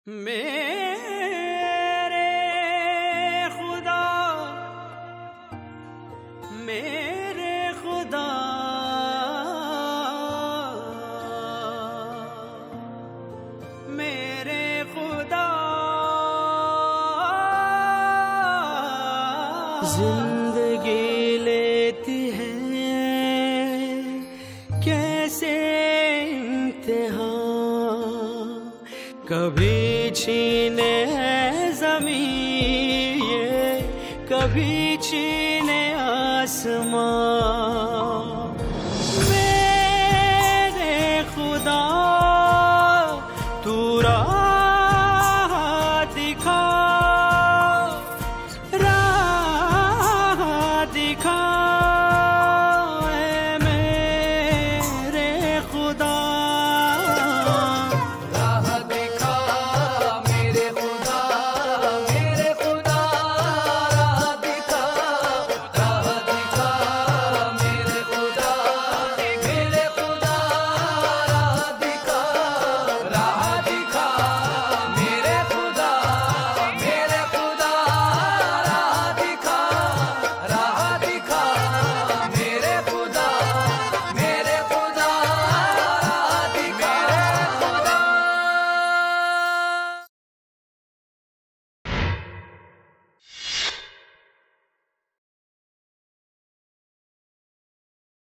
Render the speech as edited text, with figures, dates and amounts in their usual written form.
मेरे खुदा मेरे खुदा मेरे खुदा जिंदगी लेती है कैसे इम्तिहान, कभी छीने ज़मीं ये कभी छीने आसमान।